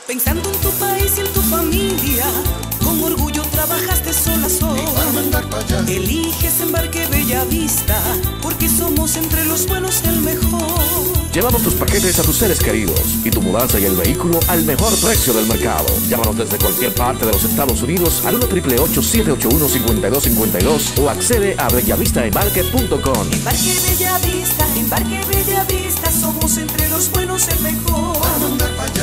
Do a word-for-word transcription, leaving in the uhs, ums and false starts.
Pensando en tu país y en tu familia, con orgullo trabajaste sol a sol. Eliges Embarque Bellavista, porque somos entre los buenos el mejor. Llevamos tus paquetes a tus seres queridos y tu mudanza y el vehículo al mejor precio del mercado. Llámanos desde cualquier parte de los Estados Unidos al uno, ocho ocho ocho, siete ocho uno, cinco dos cinco dos o accede a bellavistaembarque punto com. Embarque Bellavista, Embarque Bellavista, somos entre los buenos el mejor.